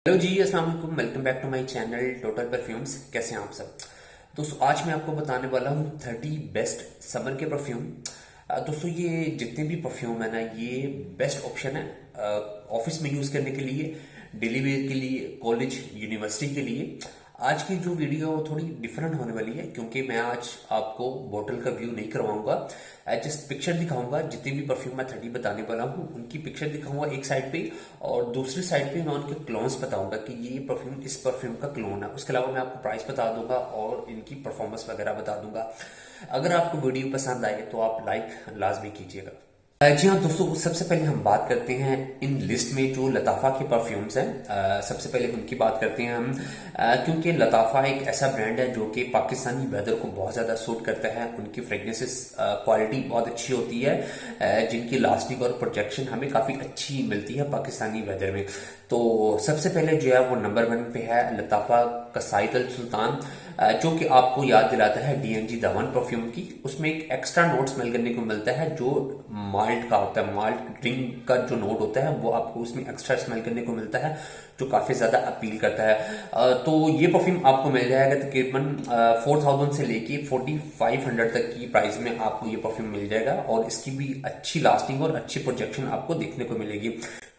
Hello ji, अस्सलाम वालेकुम। Welcome back to my channel Total Perfumes. कैसे हैं आप सब दोस्तों? आज मैं आपको बताने वाला हूँ 30 बेस्ट समर के परफ्यूम। दोस्तों, ये जितने भी परफ्यूम है ना, ये बेस्ट ऑप्शन है ऑफिस में यूज करने के लिए, डेली वेयर के लिए, कॉलेज यूनिवर्सिटी के लिए। आज की जो वीडियो है वो थोड़ी डिफरेंट होने वाली है, क्योंकि मैं आज आपको बोतल का व्यू नहीं करवाऊंगा, जस्ट पिक्चर दिखाऊंगा। जितने भी परफ्यूम मैं 30 बताने वाला हूँ उनकी पिक्चर दिखाऊंगा एक साइड पे, और दूसरी साइड पे मैं उनके क्लोन्स बताऊंगा कि ये परफ्यूम इस परफ्यूम का क्लोन है। उसके अलावा मैं आपको प्राइस बता दूंगा और इनकी परफॉर्मेंस वगैरह बता दूंगा। अगर आपको वीडियो पसंद आए तो आप लाइक लाजमी कीजिएगा। जी हाँ दोस्तों, सबसे पहले हम बात करते हैं इन लिस्ट में जो लताफा के परफ्यूम्स हैं। सबसे पहले उनकी बात करते हैं हम, क्योंकि लताफा एक ऐसा ब्रांड है जो कि पाकिस्तानी वेदर को बहुत ज्यादा सूट करता है। उनकी फ्रेग्रेंसेस क्वालिटी बहुत अच्छी होती है, जिनकी लास्टिंग और प्रोजेक्शन हमें काफी अच्छी मिलती है पाकिस्तानी वेदर में। तो सबसे पहले जो है वो नंबर 1 पे है लताफा कसाइद अल सुल्तान, जो कि आपको याद दिलाता है डीएनजी दवन परफ्यूम की। उसमें एक एक्स्ट्रा नोट स्मेल करने को मिलता है जो माल्ट का होता है। माल्ट ड्रिंक का जो नोट होता है वो आपको उसमें एक्स्ट्रा स्मेल करने को मिलता है, जो काफी ज्यादा अपील करता है। तो ये परफ्यूम आपको मिल जाएगा तकरीबन 4000 से लेके 4500 तक की प्राइस में आपको ये परफ्यूम मिल जाएगा, और इसकी भी अच्छी लास्टिंग और अच्छी प्रोजेक्शन आपको देखने को मिलेगी।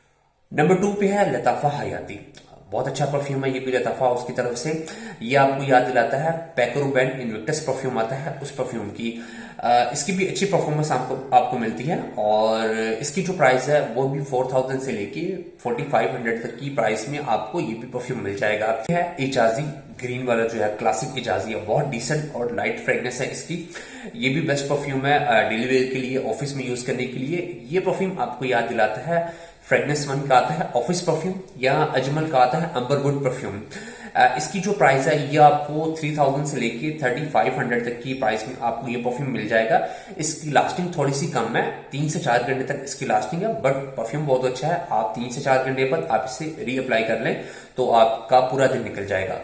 नंबर 2 पे है लताफा हयाती। बहुत अच्छा परफ्यूम है ये भी लताफा उसकी तरफ से। ये आपको याद दिलाता है पैकरूबैन इन्विक्टस परफ्यूम आता है उस परफ्यूम की। इसकी भी अच्छी परफॉर्मेंस आपको मिलती है, और इसकी जो प्राइस है वो भी 4000 से लेके 4500 तक की प्राइस में आपको ये भी परफ्यूम मिल जाएगा। है इजाजी ग्रीन वाला जो है क्लासिक इजाजी है, बहुत डिसेंट और लाइट फ्रेग्रेंस है इसकी। ये भी बेस्ट परफ्यूम है डेली वेयर के लिए, ऑफिस में यूज करने के लिए। ये परफ्यूम आपको याद दिलाता है फ्रेग्रेंस 1 का आता है ऑफिस परफ्यूम, या अजमल का आता है अंबरवुड परफ्यूम। इसकी जो प्राइस है ये आपको 3000 से लेके 3500 तक की प्राइस में आपको ये परफ्यूम मिल जाएगा। इसकी लास्टिंग थोड़ी सी कम है, 3 से 4 घंटे तक इसकी लास्टिंग है, बट परफ्यूम बहुत अच्छा है। आप 3 से 4 घंटे बाद आप इसे रीअप्लाई कर लें तो आपका पूरा दिन निकल जाएगा।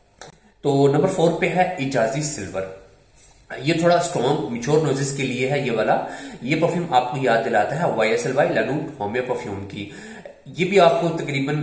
तो नंबर 4 पे है इजाजी सिल्वर। ये थोड़ा स्ट्रॉन्ग मिच्योर नोजेस के लिए है ये वाला। ये परफ्यूम आपको याद दिलाता है YSLY लनूट होम्यो परफ्यूम की। ये भी आपको तकरीबन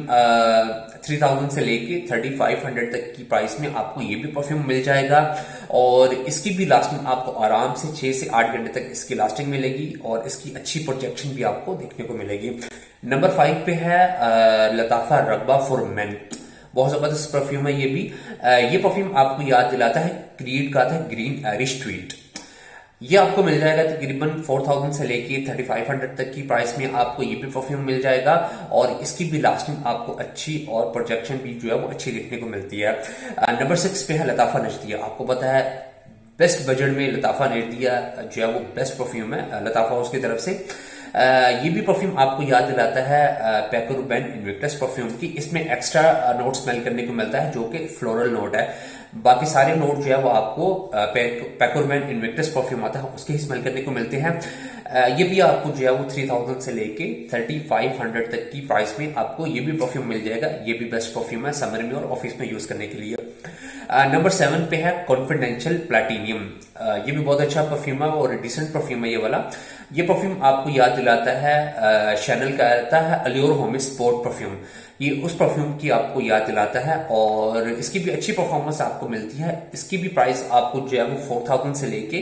3000 से लेके 3500 तक की प्राइस में आपको ये भी परफ्यूम मिल जाएगा, और इसकी भी लास्टिंग आपको आराम से 6 से 8 घंटे तक इसकी लास्टिंग मिलेगी, और इसकी अच्छी प्रोजेक्शन भी आपको देखने को मिलेगी। नंबर 5 पे है लताफा रगबा फॉर मेन। बहुत जबरदस्त परफ्यूम है ये भी। ये परफ्यूम आपको याद दिलाता है क्रीड का आता है ग्रीन आयरिश ट्वीट। ये आपको मिल जाएगा तकरीबन 4000 से लेके 3500 तक की प्राइस में आपको ये भी परफ्यूम मिल जाएगा, और इसकी भी लास्टिंग आपको अच्छी और प्रोजेक्शन भी जो है वो अच्छी देखने को मिलती है। नंबर 6 पे है लताफा नजदिया। आपको पता है बेस्ट बजट में लताफा नजदिया जो है वो बेस्ट परफ्यूम है लताफा उसकी तरफ से। ये भी परफ्यूम आपको याद दिलाता है पैकरूबैन इन्विक्टस परफ्यूम की। इसमें एक्स्ट्रा नोट स्मेल करने को मिलता है जो कि फ्लोरल नोट है। बाकी सारे नोट जो है वो आपको पैकरूबैन इन्विक्टस परफ्यूम आता है उसके ही स्मेल करने को मिलते हैं। ये भी आपको जो है वो 3000 से लेके 3500 तक की प्राइस में आपको ये भी परफ्यूम मिल जाएगा। ये भी बेस्ट परफ्यूम है समर में और ऑफिस में यूज करने के लिए। नंबर 7 पे है कॉन्फिडेंशियल प्लैटिनियम। ये भी बहुत अच्छा परफ्यूम है और डिसेंट परफ्यूम है ये वाला। ये परफ्यूम आपको याद दिलाता है शैनल का आता है अल्योर होम स्पोर्ट परफ्यूम। ये उस परफ्यूम की आपको याद दिलाता है, और इसकी भी अच्छी परफॉर्मेंस आपको मिलती है। इसकी भी प्राइस आपको जो है वो 4000 से लेके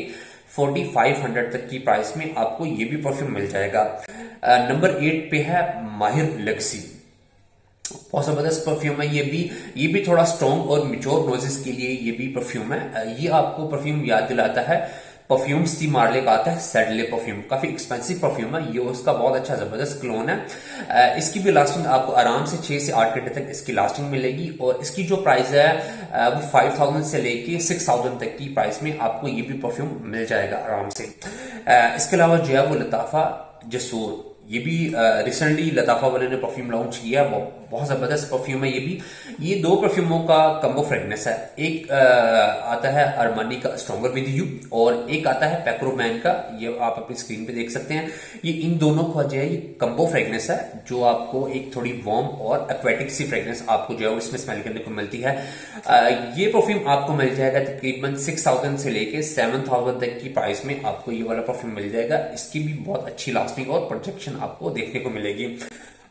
4500 तक की प्राइस में आपको ये भी परफ्यूम मिल जाएगा। नंबर 8 पे है माहिर लेगसी। बहुत जबरदस्त परफ्यूम है ये भी थोड़ा स्ट्रॉन्ग और मिच्योर नोजेस के लिए ये भी परफ्यूम है। ये आपको परफ्यूम याद दिलाता है परफ्यूम्स दी मार्ले का आता है सैडले परफ्यूम। काफी एक्सपेंसिव परफ्यूम है ये, उसका बहुत अच्छा जबरदस्त क्लोन है। इसकी भी लास्टिंग आपको आराम से 6 से 8 घंटे तक इसकी लास्टिंग मिलेगी, और इसकी जो प्राइस है वो 5000 से लेके 6000 तक की प्राइस में आपको ये भी परफ्यूम मिल जाएगा आराम से। इसके अलावा जो है वो लताफा जसूर, ये भी रिसेंटली लताफा वाले ने परफ्यूम लॉन्च किया। बहुत जबरदस्त परफ्यूम है ये भी। ये 2 परफ्यूमों का कम्बो फ्रेग्रेंस है। एक आता है अरमानी का स्ट्रॉन्गर विद यू, और एक आता है पैकरूबैन का। ये आप अपनी स्क्रीन पे देख सकते हैं। ये इन दोनों का जो है ये कम्बो फ्रेग्रेंस है, जो आपको एक थोड़ी वार्म और एक्वेटिक सी फ्रेग्रेंस आपको जो है इसमें स्मेल करने को मिलती है। ये परफ्यूम आपको मिल जाएगा तकरीबन 6000 से लेके 7000 तक की प्राइस में आपको ये वाला परफ्यूम मिल जाएगा। इसकी भी बहुत अच्छी लास्टिंग और प्रोजेक्शन आपको देखने को मिलेगी।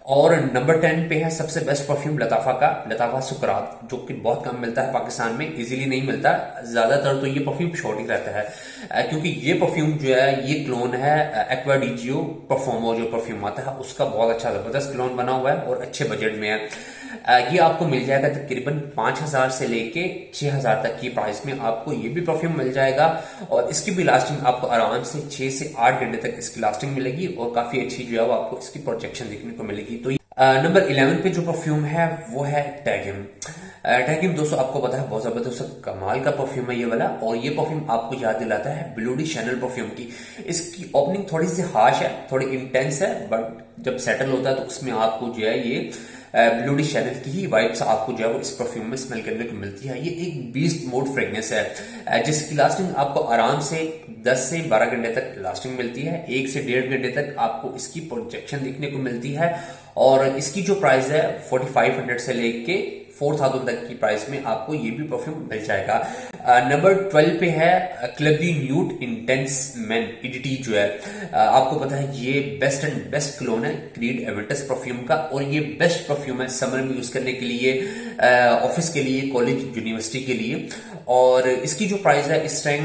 और नंबर 10 पे है सबसे बेस्ट परफ्यूम लताफा का, लताफा सुकरात, जो कि बहुत कम मिलता है पाकिस्तान में, इजीली नहीं मिलता। ज्यादातर तो ये परफ्यूम शॉर्ट ही रहता है, क्योंकि ये परफ्यूम जो है ये क्लोन है एक्वा डी जियो परफॉर्मो जो परफ्यूम आता है उसका, बहुत अच्छा जबरदस्त क्लोन बना हुआ है और अच्छे बजट में है। ये आपको मिल जाएगा तकरीबन 5,000 से लेके 6,000 तक की प्राइस में आपको ये भी परफ्यूम मिल जाएगा। और इसकी भी लास्टिंग आपको आराम से 6 से 8 घंटे तक इसकी लास्टिंग मिलेगी और काफी अच्छी जो है वो आपको इसकी प्रोजेक्शन देखने को मिलेगी। तो नंबर 11 पे जो परफ्यूम है वो है टैगिम। टैगिम दोस्तों आपको पता है बहुत जबरदस्त कमाल का परफ्यूम है ये वाला, और ये परफ्यूम आपको याद दिलाता है ब्लू डी शैनल परफ्यूम की। इसकी ओपनिंग थोड़ी सी हार्श है, थोड़ी इंटेंस है, बट जब सेटल होता है तो उसमें आपको जो है ये ब्लू डी शैनल की ही वाइब्स आपको जो है वो इस परफ्यूम में स्मेल करने को मिलती है। ये एक बीस्ट मोड फ्रेग्रेंस है जिसकी लास्टिंग आपको आराम से 10 से 12 घंटे तक लास्टिंग मिलती है। 1 से 1.5 घंटे तक आपको इसकी प्रोजेक्शन देखने को मिलती है। और इसकी जो प्राइस है 4500 से लेके 4000 तक की प्राइस में आपको ये भी परफ्यूम मिल जाएगा। नंबर 12 पे है Club de Nuit Intense Man EDT जो है, आपको पता है ये बेस्ट एंड बेस्ट क्लोन है क्रीड एवेंटस परफ्यूम का, और ये बेस्ट परफ्यूम है समर में यूज करने के लिए, ऑफिस के लिए, कॉलेज यूनिवर्सिटी के लिए। और इसकी जो प्राइस है इस टाइम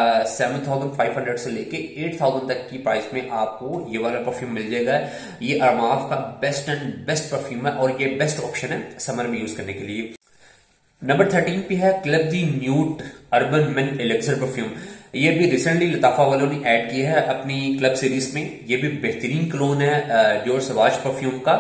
7,500 से लेके 8,000 तक की प्राइस में आपको ये वाला परफ्यूम मिल जाएगा। ये अरमाफ का बेस्ट एंड बेस्ट परफ्यूम है और ये बेस्ट ऑप्शन है समर में यूज करने के लिए। नंबर 13 पे है Club de Nuit Urban Man Elixir perfume. ये भी रिसेंटली लताफा वालों ने ऐड किया है अपनी क्लब सीरीज में। ये भी बेहतरीन क्लोन है डियोर सवाज परफ्यूम का।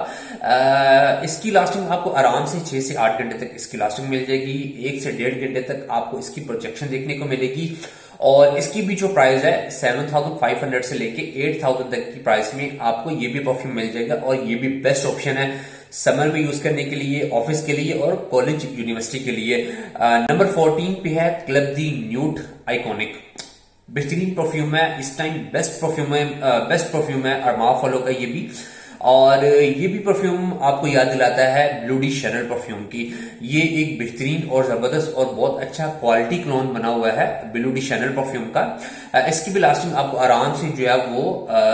इसकी लास्टिंग आपको आराम से 6 से 8 घंटे तक इसकी लास्टिंग मिल जाएगी। 1 से 1.5 घंटे तक आपको इसकी प्रोजेक्शन देखने को मिलेगी। और इसकी भी जो प्राइस है 7,500 से लेके 8,000 तक की प्राइस में आपको ये भी परफ्यूम मिल जाएगा। और ये भी बेस्ट ऑप्शन है समर में यूज करने के लिए, ऑफिस के लिए और कॉलेज यूनिवर्सिटी के लिए। नंबर 14 पे है क्लब दी न्यूड आइकॉनिक। बेहतरीन परफ्यूम है, इस टाइम बेस्ट परफ्यूम है अरमाफ वालों का ये भी। और ये भी परफ्यूम आपको याद दिलाता है ब्लू डी शैनल परफ्यूम की। ये एक बेहतरीन और जबरदस्त और बहुत अच्छा क्वालिटी क्लोन बना हुआ है ब्लू डी शैनल परफ्यूम का। इसकी भी लास्टिंग आपको आराम से जो है वो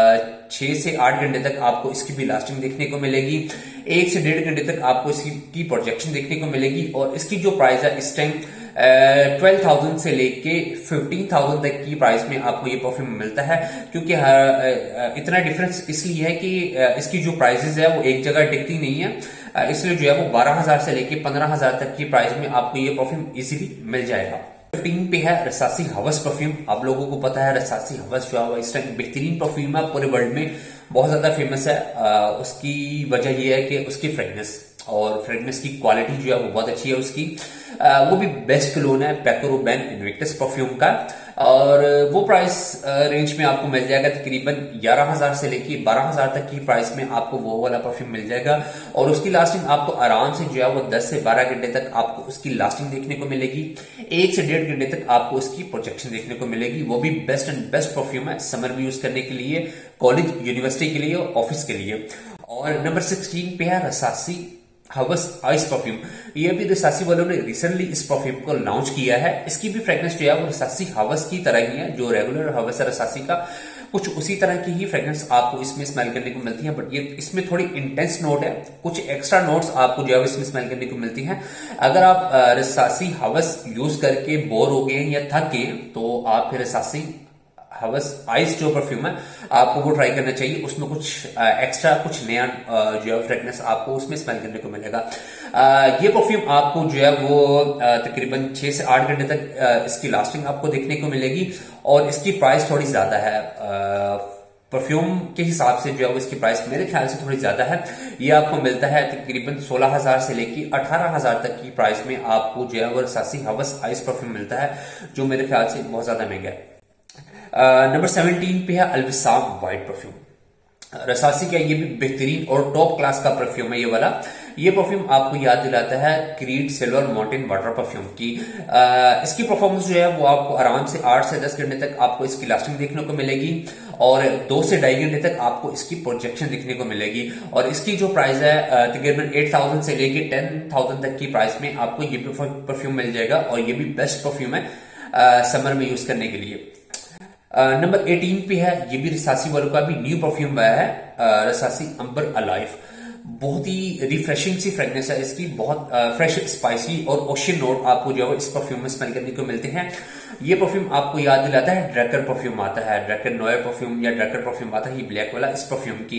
6 से 8 घंटे तक आपको इसकी भी लास्टिंग देखने को मिलेगी। 1 से 1.5 घंटे तक आपको इसकी प्रोजेक्शन देखने को मिलेगी। और इसकी जो प्राइस है इस टाइम 12,000 से लेके 15,000 तक की प्राइस में आपको ये परफ्यूम मिलता है। क्योंकि इतना डिफरेंस इसलिए है कि इसकी जो प्राइसेस है वो एक जगह टिकती नहीं है, इसलिए जो है वो 12,000 से लेके 15,000 तक की प्राइस में आपको ये परफ्यूम इजीली मिल जाएगा। 15 पे है रसासी हवस परफ्यूम। आप लोगों को पता है रसासी हवस जो है इस टाइम बेहतरीन परफ्यूम है, पूरे वर्ल्ड में बहुत ज्यादा फेमस है। उसकी वजह यह है कि उसकी फ्रेग्रेंस और फ्रेग्रेंस की क्वालिटी जो है वो बहुत अच्छी है उसकी। वो भी बेस्ट क्लोन है पैको रॉबिन इनविक्टस परफ्यूम का। और वो प्राइस रेंज में आपको मिल जाएगा तकरीबन 11,000 से लेके 12,000 तक की प्राइस में आपको वो वाला परफ्यूम मिल जाएगा। और उसकी लास्टिंग आपको आराम से जो है वो 10 से 12 घंटे तक आपको उसकी लास्टिंग देखने को मिलेगी। 1 से 1.5 घंटे तक आपको उसकी प्रोजेक्शन देखने को मिलेगी। वो भी बेस्ट एंड बेस्ट परफ्यूम है समर में यूज करने के लिए, कॉलेज यूनिवर्सिटी के लिए और ऑफिस के लिए। और नंबर 16 पे है रसासी हवस आइस परफ्यूम। ये भी रसासी वालों ने रिसेंटली इस परफ्यूम को लॉन्च किया है। इसकी भी फ्रेग्रेंस जो है वो रसासी हवस की तरह ही है, जो रेगुलर हवस है रसासी का, कुछ उसी तरह की ही फ्रेग्रेंस आपको इसमें स्मेल करने को मिलती है। बट ये इसमें थोड़ी इंटेंस नोट है, कुछ एक्स्ट्रा नोट्स आपको जो है इसमें स्मेल करने को मिलती हैं। अगर आप रसासी हवस यूज करके बोर हो गए या थक गए तो आप फिर रसासी हवस आइस जो परफ्यूम है आपको वो ट्राई करना चाहिए। उसमें कुछ एक्स्ट्रा कुछ नया जो है फ्रेग्रेंस आपको उसमें स्मेल करने को मिलेगा। ये परफ्यूम आपको जो है वो तकरीबन 6 से 8 घंटे तक इसकी लास्टिंग आपको देखने को मिलेगी। और इसकी प्राइस थोड़ी ज्यादा है, परफ्यूम के हिसाब से जो है वो इसकी प्राइस मेरे ख्याल से थोड़ी ज्यादा है। ये आपको मिलता है तकरीबन 16,000 से लेके 18,000 तक की प्राइस में आपको जो है वो रसासी हवस आइस परफ्यूम मिलता है, जो मेरे ख्याल से बहुत ज्यादा महंगा है। नंबर 17 पे है अलविसाम वाइट परफ्यूम। रसासी का ये भी बेहतरीन और टॉप क्लास का परफ्यूम है ये वाला। ये परफ्यूम आपको याद दिलाता है Creed Silver Mountain Water perfume की। इसकी परफॉर्मेंस जो है वो आपको आराम से 8 से 10 घंटे तक आपको इसकी लास्टिंग देखने को मिलेगी। और 2 से 2.5 घंटे तक आपको इसकी प्रोजेक्शन देखने को मिलेगी। और इसकी जो प्राइस है तकरीबन 8,000 से लेके 10,000 तक की प्राइस में आपको ये परफ्यूम मिल जाएगा। और ये भी बेस्ट परफ्यूम है समर में यूज करने के लिए। नंबर 18 पे है, ये भी रसासी वालों का भी न्यू परफ्यूम आया है, रसासी अंबर अलाइव। बहुत ही रिफ्रेशिंग सी फ्रेगनेंस है इसकी, बहुत फ्रेश स्पाइसी और ओशियन नोट आपको जो है इस परफ्यूम में स्मेल करने को मिलते हैं। ये परफ्यूम आपको याद दिलाता है ड्रैकर परफ्यूम आता है, ड्रैकर नोयर परफ्यूम या ड्रैकर परफ्यूम आता है ये ब्लैक वाला इस परफ्यूम की।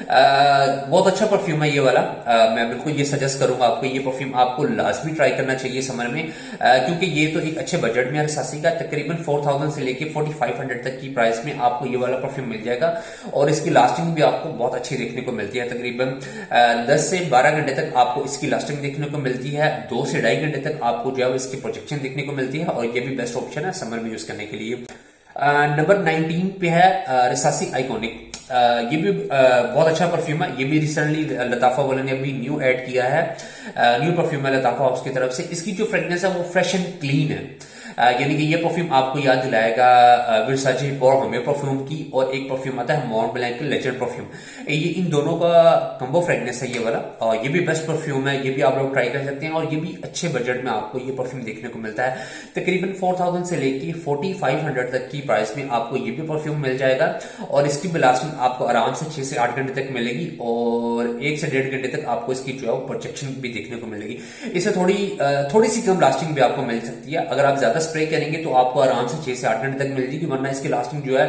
बहुत अच्छा परफ्यूम है ये वाला। मैं बिल्कुल ये सजेस्ट करूंगा आपको, ये परफ्यूम आपको लाजमी ट्राई करना चाहिए समर में, क्योंकि ये तो एक अच्छे बजट में रसासी का तकरीबन 4000 से लेके 4500 तक की प्राइस में आपको ये वाला परफ्यूम मिल जाएगा। और इसकी लास्टिंग भी आपको बहुत अच्छी देखने को मिलती है, तकरीबन 10 से 12 घंटे तक आपको इसकी लास्टिंग देखने को मिलती है, 2 से 2.5 घंटे तक आपको जो है इसकी प्रोजेक्शन देखने को मिलती है, और ये भी बेस्ट ऑप्शन है समर में यूज करने के लिए। नंबर 19 पे है रसासी आइकॉनिक। ये भी बहुत अच्छा परफ्यूम है, ये भी रिसेंटली लताफा वाले ने अभी न्यू ऐड किया है, न्यू परफ्यूम है लताफा हाउस की तरफ से। इसकी जो फ्रेगनेंस है वो फ्रेश एंड क्लीन है, यानी कि ये परफ्यूम आपको याद दिलाएगा वर्साचे और हमें परफ्यूम की, और एक परफ्यूम आता है मॉन्ट ब्लैंक लेजेंड परफ्यूम। ये इन दोनों का कम्बो फ्रेगनेंस है ये वाला, और ये भी बेस्ट परफ्यूम है, ये भी आप लोग ट्राई कर सकते हैं, और ये भी अच्छे बजट में आपको ये परफ्यूम देखने को मिलता है। तकरीबन 4000 से लेके 4500 तक की प्राइस में आपको ये भी परफ्यूम मिल जाएगा, और इसकी भी लास्टिंग आपको आराम से 6 से 8 घंटे तक मिलेगी, और 1 से 1.5 घंटे तक आपको इसकी जो है प्रोजेक्शन भी देखने को मिलेगी। इससे थोड़ी सी कम लास्टिंग भी आपको मिल सकती है। अगर आप ज्यादा स्प्रे करेंगे तो आपको आराम से 6 से 8 घंटे तक मिल जाएगी, वरना इसकी लास्टिंग जो है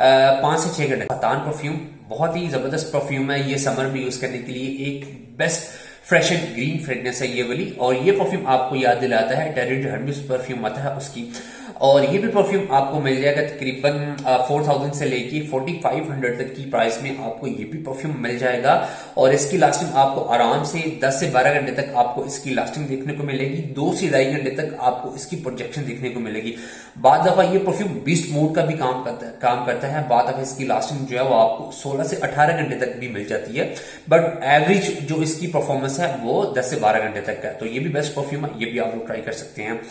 5 से 6 घंटे। फतान परफ्यूम बहुत ही जबरदस्त परफ्यूम है, ये समर में यूज करने के लिए एक best fresh and green fragrance है ये वाली। और ये परफ्यूम आपको याद दिलाता है टेरिड हर्मिस परफ्यूम आता है उसकी, और ये भी परफ्यूम आपको मिल जाएगा तकरीबन 4000 से लेके 4500 तक की प्राइस में आपको ये भी परफ्यूम मिल जाएगा, और इसकी लास्टिंग आपको आराम से 10 से 12 घंटे तक आपको इसकी लास्टिंग देखने को मिलेगी, 2 से 2.5 घंटे तक आपको इसकी प्रोजेक्शन देखने को मिलेगी। बाद दफा ये परफ्यूम बीस्ट मोड का भी काम करता है, बाद दफा इसकी लास्टिंग जो है वो आपको 16 से 18 घंटे तक भी मिल जाती है, बट एवरेज जो इसकी परफॉर्मेंस है वो 10 से 12 घंटे तक है। तो ये भी बेस्ट परफ्यूम है, ये भी आप लोग ट्राई कर सकते हैं।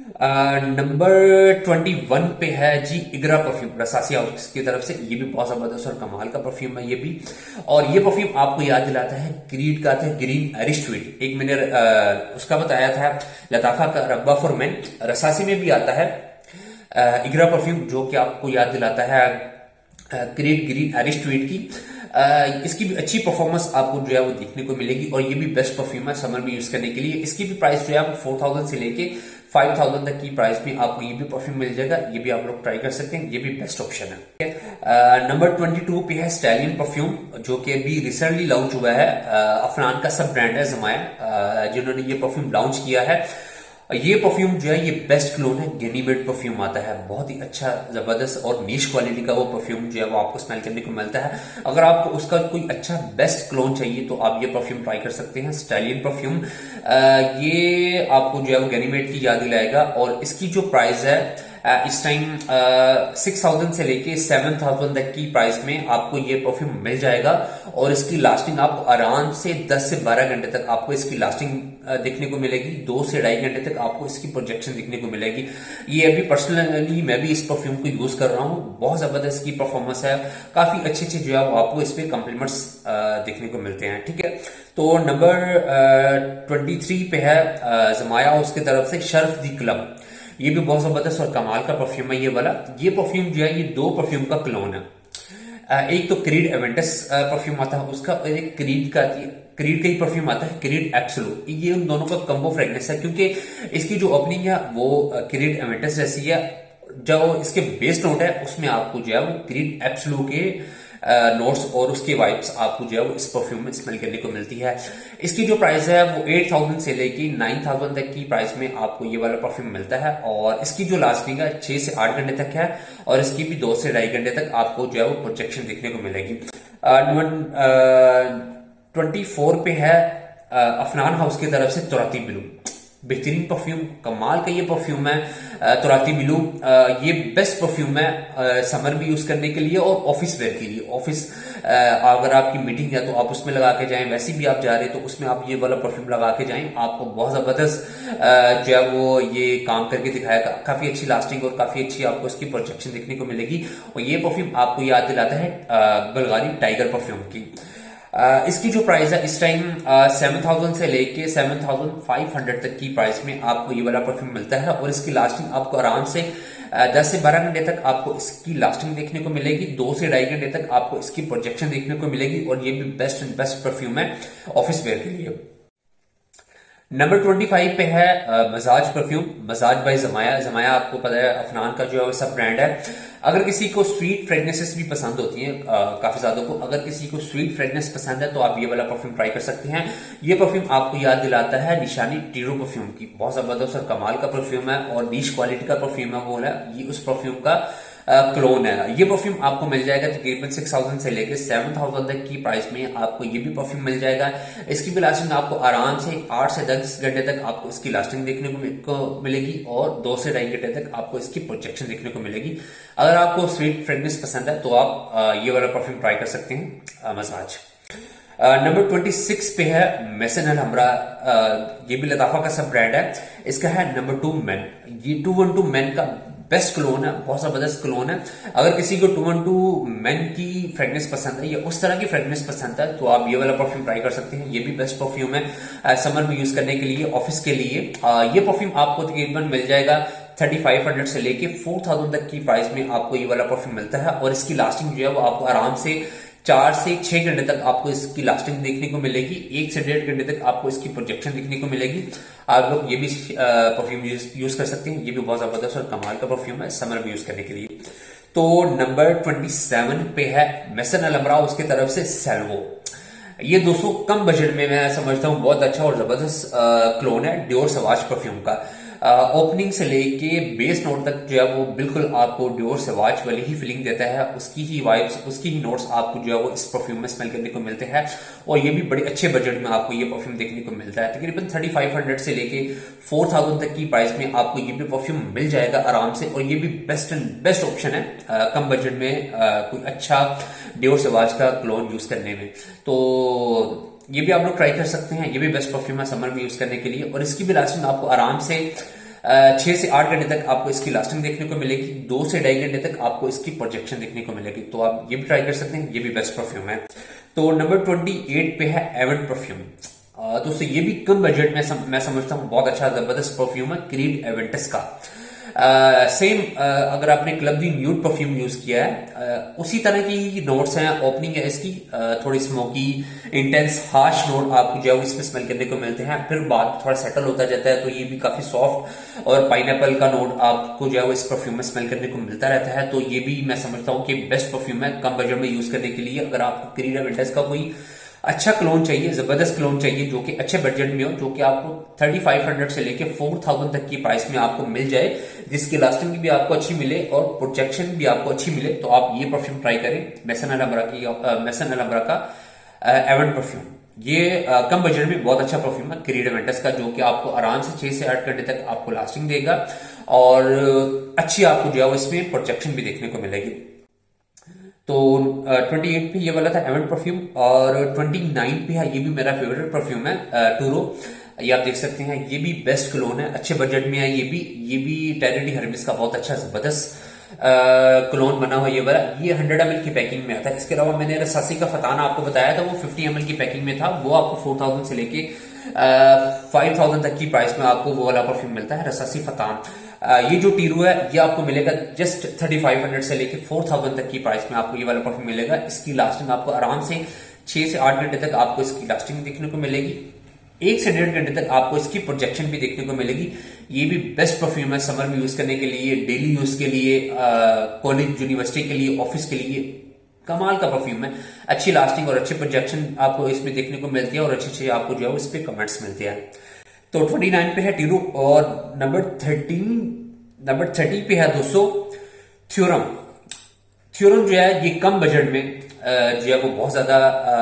नंबर 21 पे है जी इग्रा परफ्यूम रसासी हाउस की तरफ से। ये भी बहुत जबरदस्त और कमाल का परफ्यूम है ये भी, और ये परफ्यूम आपको याद दिलाता है क्रीड का था ग्रीन एरिस्ट्वीट। एक मैंने उसका बताया था लताफा का रब्बा फॉर मेन, रसासी में भी आता है इग्रा परफ्यूम, जो कि आपको याद दिलाता है क्रीड ग्रीन एरिस्ट्वीट की। इसकी भी अच्छी परफॉर्मेंस आपको जो है वो देखने को मिलेगी, और ये भी बेस्ट परफ्यूम है समर में यूज करने के लिए। इसकी भी प्राइस जो है वो 4000 से लेके 5000 तक की प्राइस में आपको ये भी परफ्यूम मिल जाएगा, ये भी आप लोग ट्राई कर सकते हैं, ये भी बेस्ट ऑप्शन है। नंबर 22 पे है स्टैलियन परफ्यूम, जो कि अभी रिसेंटली लॉन्च हुआ है, अफनान का सब ब्रांड है जमाया जिन्होंने ये परफ्यूम लॉन्च किया है। ये परफ्यूम जो है ये बेस्ट क्लोन है, गैनीमेड परफ्यूम आता है, बहुत ही अच्छा जबरदस्त और नीश क्वालिटी का वो परफ्यूम जो है वो आपको स्मेल करने को मिलता है। अगर आपको उसका कोई अच्छा बेस्ट क्लोन चाहिए तो आप ये परफ्यूम ट्राई कर सकते हैं, स्टाइलियन परफ्यूम। ये आपको जो है वो गैनीमेड की याद दिलाएगा, और इसकी जो प्राइस है इस टाइम 6000 से लेके 7000 तक की प्राइस में आपको ये परफ्यूम मिल जाएगा, और इसकी लास्टिंग आपको आराम से 10 से 12 घंटे तक आपको इसकी लास्टिंग देखने को मिलेगी, 2 से 2.5 घंटे तक आपको इसकी प्रोजेक्शन देखने को मिलेगी। ये अभी पर्सनली मैं भी इस परफ्यूम को यूज कर रहा हूँ, बहुत जबरदस्त इसकी परफॉर्मेंस है, काफी अच्छे जो है वो आपको इस पे कॉम्प्लीमेंट्स देखने को मिलते हैं। ठीक है, तो नंबर 23 पे है जमाया उसकी तरफ से शर्फ दी क्लब। ये भी बहुत जबरदस्त और कमाल का परफ्यूम है ये वाला। ये परफ्यूम जो है ये 2 परफ्यूम का क्लोन है, एक तो क्रीड एवेंटस परफ्यूम आता है उसका, और एक क्रीड का ही परफ्यूम आता है क्रीड एब्सोल्यूट। ये उन दोनों का कम्बो फ्रेगनेंस है, क्योंकि इसकी जो ओपनिंग है वो क्रीड एवेंटस जैसी है, जो इसके बेस नोट है उसमें आपको जो है वो क्रीड एब्सोल्यूट के नोट्स और उसके वाइब्स आपको जो है वो इस परफ्यूम में स्मेल करने को मिलती है। इसकी जो प्राइस है वो 8000 से लेके 9000 तक की प्राइस में आपको ये वाला परफ्यूम मिलता है, और इसकी जो लास्टिंग है 6 से 8 घंटे तक है, और इसकी भी 2 से 2.5 घंटे तक आपको जो है वो प्रोजेक्शन देखने को मिलेगी। 24 पे है अफनान हाउस की तरफ से तुराती ब्लू, बेहतरीन परफ्यूम, कमाल का ये परफ्यूम है तुराती ब्लू। ये बेस्ट परफ्यूम है समर में यूज करने के लिए और ऑफिस वेयर के लिए। ऑफिस अगर आपकी मीटिंग है तो आप उसमें लगा के जाएं, वैसे भी आप जा रहे हैं तो उसमें आप ये वाला परफ्यूम लगा के जाएं, आपको बहुत जबरदस्त जो है वो ये काम करके दिखाएगा, काफी अच्छी लास्टिंग और काफी अच्छी आपको इसकी प्रोजेक्शन देखने को मिलेगी। और ये परफ्यूम आपको याद दिलाता है बल्गारी टाइगर परफ्यूम की। इसकी जो प्राइस है इस टाइम 7,000 से लेके 7,500 तक की प्राइस में आपको ये वाला परफ्यूम मिलता है, और इसकी लास्टिंग आपको आराम से 10 से 12 घंटे तक आपको इसकी लास्टिंग देखने को मिलेगी। 2 से 2.5 घंटे तक आपको इसकी प्रोजेक्शन देखने को मिलेगी, और ये भी बेस्ट एंड बेस्ट परफ्यूम है ऑफिस वेयर के लिए। नंबर 25 पे है मजाज परफ्यूम, मजाज बाय जमाया। जमाया आपको पता है अफनान का जो है सब ब्रांड है। अगर किसी को स्वीट फ्रेग्रेंसेस भी पसंद होती हैं, काफी ज्यादा को, अगर किसी को स्वीट फ्रेग्रेंस पसंद है तो आप ये वाला परफ्यूम ट्राई कर सकते हैं। ये परफ्यूम आपको याद दिलाता है निशानी टीरो परफ्यूम की। बहुत जबरदस्त और कमाल का परफ्यूम है, और नीश क्वालिटी का परफ्यूम है वो है। ये उस परफ्यूम का क्लोन है। ये परफ्यूम आपको मिल जाएगा तकरीबन 6,000 से लेकर 7,000 तक की प्राइस में आपको ये भी परफ्यूम मिल जाएगा। इसकी भी लास्टिंग आपको आराम से 8 से 10 घंटे तक आपको इसकी लास्टिंग देखने को मिलेगी, और 2 से 2.5 घंटे तक आपको इसकी प्रोजेक्शन देखने को मिलेगी। अगर आपको स्वीट फ्रेग्रेंस पसंद है तो आप ये वाला परफ्यूम ट्राई कर सकते हैं, मसाज। नंबर 26 पे है मेसन अल हमरा। ये भी लताफा का सब ब्रांड है। इसका है नंबर 2 मैन। ये 212 मैन का बेस्ट क्लोन है, बहुत जबरदस्त क्लोन है। अगर किसी को 212 मैन की फ्रेग्रेंस पसंद है या उस तरह की फ्रेग्रेंस पसंद है तो आप ये वाला परफ्यूम ट्राई कर सकते हैं। ये भी बेस्ट परफ्यूम है समर में यूज करने के लिए, ऑफिस के लिए। ये परफ्यूम आपको तकरीबन मिल जाएगा 3,500 से लेके 4,000 तक की प्राइस में आपको ये वाला परफ्यूम मिलता है, और इसकी लास्टिंग जो है वो आपको आराम से 4 से 6 घंटे तक आपको इसकी लास्टिंग देखने को मिलेगी। 1 से 1.5 घंटे तक आपको इसकी प्रोजेक्शन देखने को मिलेगी। आप लोग ये भी परफ्यूम यूज कर सकते हैं। ये भी बहुत जबरदस्त और कमाल का परफ्यूम है समर में यूज करने के लिए। तो नंबर 27 पे है मेसन अल हमरा, उसकी तरफ से सेल्वो। ये 200 कम बजट में मैं समझता हूँ बहुत अच्छा और जबरदस्त क्लोन है डियोर सवाज परफ्यूम का। ओपनिंग से लेके बेस नोट तक जो है वो बिल्कुल आपको डियोर सवाज वाली ही फीलिंग देता है। उसकी ही वाइब्स, उसकी ही नोट्स आपको जो है वो इस परफ्यूम में स्मेल करने को मिलते हैं, और ये भी बड़े अच्छे बजट में आपको ये परफ्यूम देखने को मिलता है। तकरीबन 3,500 से लेके 4,000 तक की प्राइस में आपको ये भी परफ्यूम मिल जाएगा आराम से, और ये भी बेस्ट एंड बेस्ट ऑप्शन है कम बजट में कोई अच्छा डियोर सवाज का क्लोन यूज करने में। तो ये भी आप लोग ट्राई कर सकते हैं। ये भी बेस्ट परफ्यूम है समर में यूज करने के लिए, और इसकी भी लास्टिंग आपको आराम से 6 से 8 घंटे तक आपको इसकी लास्टिंग देखने को मिलेगी। 2 से 2.5 घंटे तक आपको इसकी प्रोजेक्शन देखने को मिलेगी। तो आप ये भी ट्राई कर सकते हैं। ये भी बेस्ट परफ्यूम है। तो नंबर 28 पे है एवेंट परफ्यूम। दोस्तों ये भी कम बजट में मैं समझता हूँ बहुत अच्छा जबरदस्त परफ्यूम है क्रीड एवेंटस का। सेम अगर आपने Club de Nuit perfume use किया है उसी तरह की नोट्स हैं। ओपनिंग है इसकी थोड़ी स्मोकी इंटेंस हार्श नोट आपको जो है इसमें स्मेल करने को मिलते हैं। फिर बाद थोड़ा सेटल होता जाता है तो ये भी काफी सॉफ्ट और पाइनएप्पल का नोट आपको जो है इस परफ्यूम में स्मेल करने को मिलता रहता है। तो ये भी मैं समझता हूँ कि बेस्ट परफ्यूम है कम बजट में यूज करने के लिए। अगर आपको क्रीड एवेंटस का कोई अच्छा क्लोन चाहिए, जबरदस्त क्लोन चाहिए जो कि अच्छे बजट में हो, जो कि आपको 3,500 से लेके 4,000 तक की प्राइस में आपको मिल जाए, जिसकी लास्टिंग भी आपको अच्छी मिले और प्रोटेक्शन भी आपको अच्छी मिले, तो आप ये परफ्यूम ट्राई करें मेसन अल हमरा का एवेंट परफ्यूम। ये कम बजट में बहुत अच्छा परफ्यूम है क्रीड एवेंटस का, जो कि आपको आराम से 6 से 8 घंटे तक आपको लास्टिंग देगा और अच्छी आपको जो है इसमें प्रोटेक्शन भी देखने को मिलेगी। तो 28 पे ये वाला था एवेंट परफ्यूम, और 29 पे है, ये भी मेरा फेवरेट परफ्यूम है टूरो। ये आप देख सकते हैं, ये भी बेस्ट क्लोन है, अच्छे बजट में है। ये भी टेरिडी हर्मिस का बहुत अच्छा जबरदस्त क्लोन बना हुआ ये वाला। ये 100 ml की पैकिंग में आता है। इसके अलावा मैंने रसासी का फताना आपको बताया था, वो 50 ml की पैकिंग में था। वो आपको 4,000 से लेके 5,000 तक की प्राइस में आपको वो वाला परफ्यूम मिलता है रसासी फतान। ये जो टीरू है ये आपको मिलेगा जस्ट 3,500 से लेके 4,000 तक की प्राइस में आपको ये वाला परफ्यूम मिलेगा। इसकी लास्टिंग आपको आराम से 6 से 8 घंटे तक आपको इसकी लास्टिंग देखने को मिलेगी। 1 से 1.5 घंटे तक आपको इसकी प्रोजेक्शन भी देखने को मिलेगी। ये भी बेस्ट परफ्यूम है समर में यूज करने के लिए, डेली यूज के लिए, कॉलेज यूनिवर्सिटी के लिए, ऑफिस के लिए। कमाल का परफ्यूम है, अच्छी लास्टिंग और अच्छी प्रोजेक्शन आपको इसमें देखने को मिलती है और अच्छे आपको जो है इस पे कमेंट्स मिलते हैं। तो 29 पे है टीरू, और नंबर 30 पे है दोस्तों थ्योरम। थ्योरम जो है ये कम बजट में जो है वो बहुत ज्यादा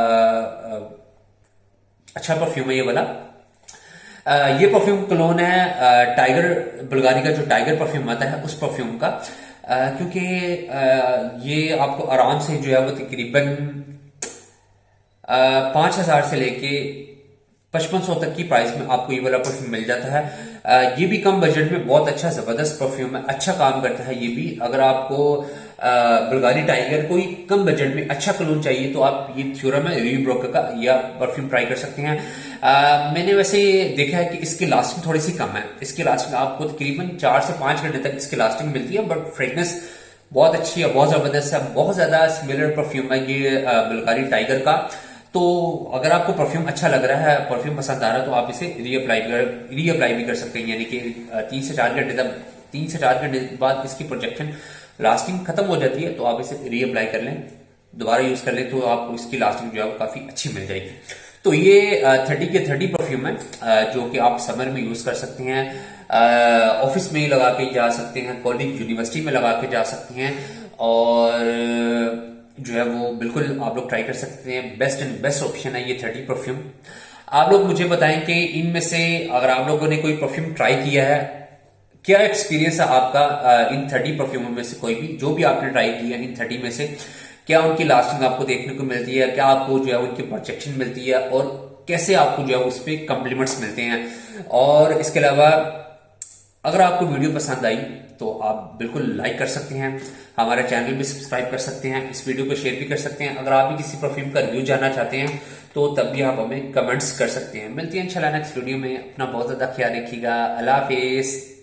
अच्छा परफ्यूम है ये वाला। ये परफ्यूम क्लोन है टाइगर बुल्गारी का, जो टाइगर परफ्यूम आता है उस परफ्यूम का। क्योंकि ये आपको आराम से जो है वो तकरीबन 5,000 से लेके 5500 तक की प्राइस में आपको ये वाला परफ्यूम मिल जाता है। ये भी कम बजट में बहुत अच्छा जबरदस्त परफ्यूम है, अच्छा काम करता है ये भी। अगर आपको बुल्गारी टाइगर कोई कम बजट में अच्छा कलोन चाहिए तो आप ये थ्योरम है रिवी ब्रोकर का या परफ्यूम ट्राई कर सकते हैं। मैंने वैसे देखा है कि इसकी लास्टिंग थोड़ी सी कम है, इसकी लास्टिंग आपको तकरीबन 4 से 5 घंटे तक इसकी लास्टिंग मिलती है, बट फ्रेगनेंस बहुत अच्छी है, बहुत जबरदस्त है, बहुत ज्यादा सिमिलर परफ्यूम है ये बुल्गारी टाइगर का। तो अगर आपको परफ्यूम अच्छा लग रहा है, परफ्यूम पसंद आ रहा है, तो आप इसे रीअप्लाई भी कर सकते हैं, यानी कि 3 से 4 घंटे बाद इसकी प्रोजेक्शन लास्टिंग खत्म हो जाती है, तो आप इसे रीअप्लाई कर लें, दोबारा यूज कर लें, तो आपको इसकी लास्टिंग जो है वो काफी अच्छी मिल जाएगी। तो ये 30 के 30 परफ्यूम है जो कि आप समर में यूज कर सकते हैं, ऑफिस में लगा के जा सकते हैं, कॉलेज यूनिवर्सिटी में लगा के जा सकते हैं, और जो है वो बिल्कुल आप लोग ट्राई कर सकते हैं। बेस्ट एंड बेस्ट ऑप्शन है ये 30 परफ्यूम। आप लोग मुझे बताएं कि इनमें से अगर आप लोगों ने कोई परफ्यूम ट्राई किया है, क्या एक्सपीरियंस है आपका इन 30 परफ्यूमों में से कोई भी जो भी आपने ट्राई किया इन 30 में से, क्या उनकी लास्टिंग आपको देखने को मिलती है, क्या आपको जो है उनकी परसेप्शन मिलती है, और कैसे आपको जो है उस पर कॉम्प्लीमेंट्स मिलते हैं। और इसके अलावा अगर आपको वीडियो पसंद आई तो आप बिल्कुल लाइक कर सकते हैं, हमारा चैनल भी सब्सक्राइब कर सकते हैं, इस वीडियो को शेयर भी कर सकते हैं। अगर आप भी किसी परफ्यूम का रिव्यू जानना चाहते हैं तो तब भी आप हमें कमेंट्स कर सकते हैं। मिलते हैं इंशाल्लाह नेक्स्ट वीडियो में। अपना बहुत ज्यादा ख्याल रखिएगा। अल्लाह हाफिज।